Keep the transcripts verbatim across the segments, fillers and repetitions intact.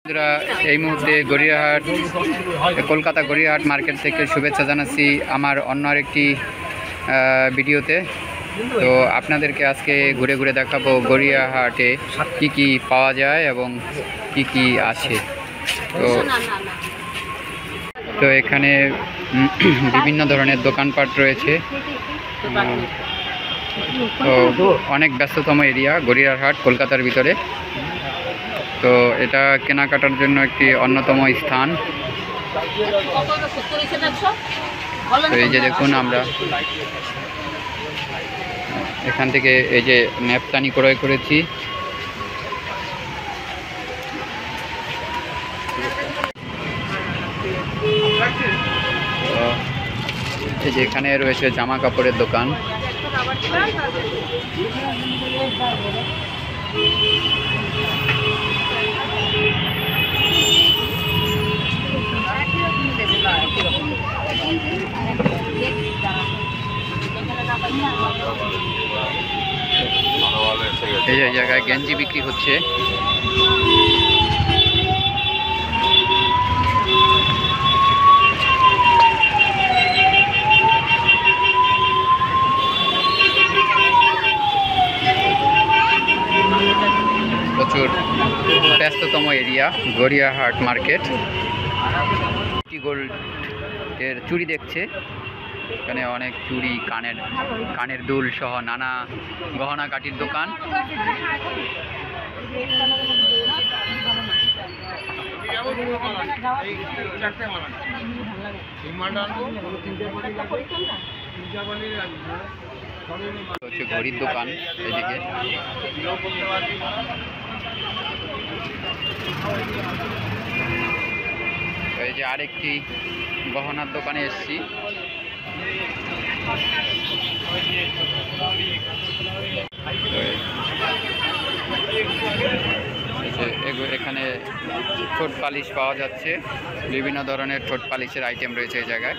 বন্ধুরা, এই মুহূর্তে গড়িয়াহাট কলকাতা গড়িয়াহাট মার্কেট থেকে শুভেচ্ছা জানাচ্ছি আমার অন্য আরেকটি ভিডিওতে। তো আপনাদেরকে আজকে ঘুরে ঘুরে দেখাবো গড়িয়াহাটে কি কি পাওয়া যায় এবং কি কি আছে। তো তো এখানে বিভিন্ন ধরনের দোকানপাট রয়েছে। তো অনেক ব্যস্ততম এরিয়া গড়িয়াহাট কলকাতার ভিতরে। তো এটা কেনাকাটার জন্য একটি অন্যতম স্থান। তো এই যে দেখুন, আমরা এখান থেকে এই যে ন্যাপথানি ক্রয় করেছি। এই যে এখানে রয়েছে জামা কাপড়ের দোকান। এই জায়গায় গেঞ্জি বিক্রি হচ্ছে। প্রচুর ব্যস্ততম এরিয়া গড়িয়াহাট মার্কেট। গোল্ড এর চুড়ি দেখছে, এখানে অনেক চুড়ি, কানের কানের দুল সহ নানা গহনা কাটির দোকান। হচ্ছে ঘড়ির দোকান এদিকে। এই যে আরেকটি গহনার দোকানে এসেছি। এখানে ঠোঁট পালিশ পাওয়া যাচ্ছে, বিভিন্ন ধরনের ঠোঁট পালিশের আইটেম রয়েছে এই জায়গায়।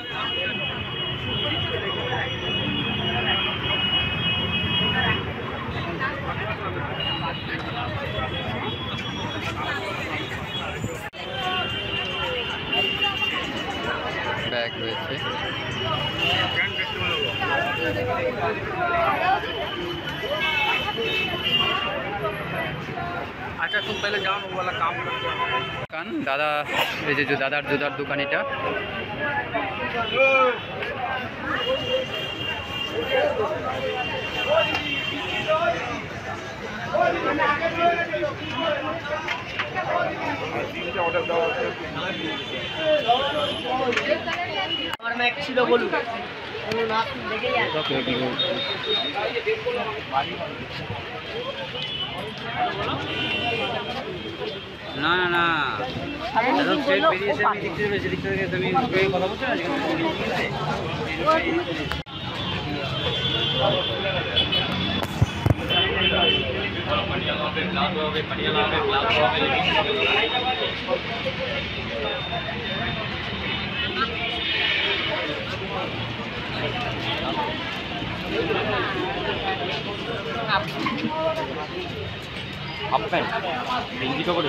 बैग रही है। अच्छा तुम पहले जाओ वो वाला काम दुकान दादा, ये जो दादार जुदार दुकान এটা और मैं एक ছিল বলু না না না একদম সেট বেরিয়েছে। আমি দেখতে পেয়েছি, দেখতে পেয়েছি তুমি কই কথা বলছো না আপনার হিন্দি খবর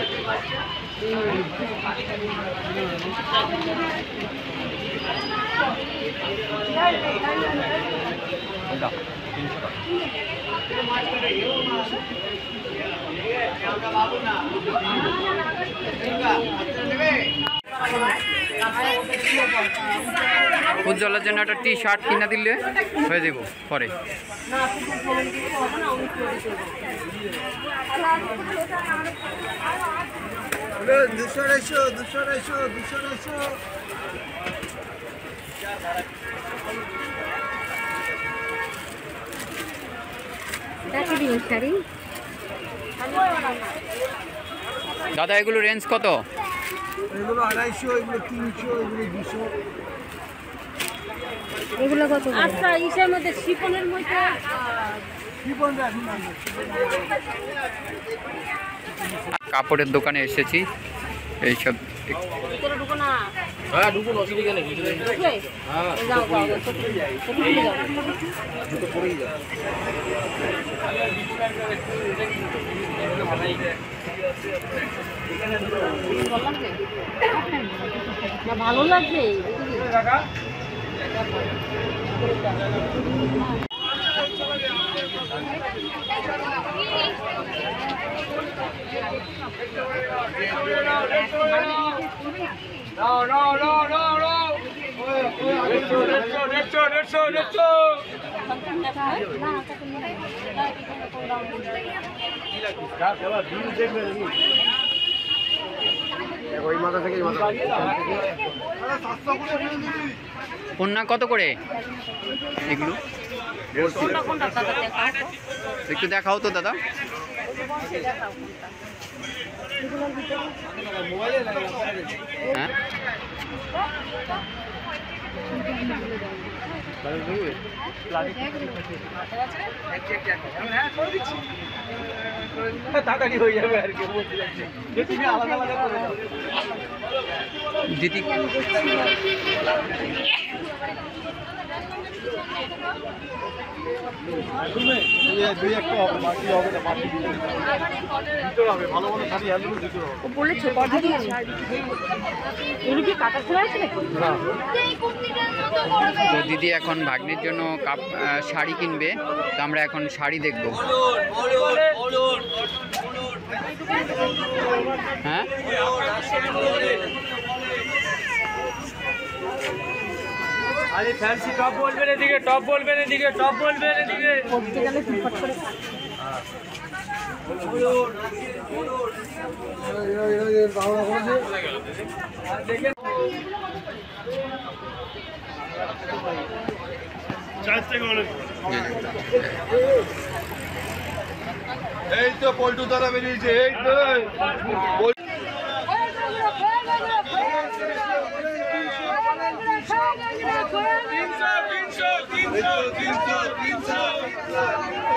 উজ্জ্বলের জন্য একটা টি শার্ট কিনা দিলে হয়ে যাব পরে। দুশো আড়াইশো দুশো আড়াইশো দুশো আড়াইশো দাদা এগুলো রেঞ্জ কত? এগুলো আড়াইশো, এগুলো তিনশো, এগুলো দুশো। এগুলো কত? আচ্ছা ইসের মধ্যে শিপনের মধ্যে কাপড়ের দোকানে এসেছি। এইসব হ্যাঁ ঢুকুন, অসুবিধা নেই। হ্যাঁ যাও যাও দুটো পরেই যাও। ভালো লাগবে No, no, no, no, no. Derecho, derecho, derecho, derecho. কন্যা কত করে এগুলো? একটু দেখাও তো দাদা। হ্যাঁ তাড়াতাড়ি হয়ে যাবে আর কি তুমি আলাদা আলাদা করে দাও দিদি। দুই একটা হবে বাকি হবে না, বাকি দিতে হবে। ভালো ভালো শাড়ি হ্যান্ডলুম দিতে হবে। তো দিদি এখন ভাগ্নির জন্য কাপ আহ, শাড়ি কিনবে, তো আমরা এখন শাড়ি দেখব। হ্যাঁ আরে ফ্যান্সি টপ বলবেন এদিকে, টপ বলবেন এদিকে, টপ বলবেন এদিকে। এই তো পল্টু দ্বারা বেরিয়েছে, এই তো তিনশো তিনশো তিনশো তিনশো তিনশো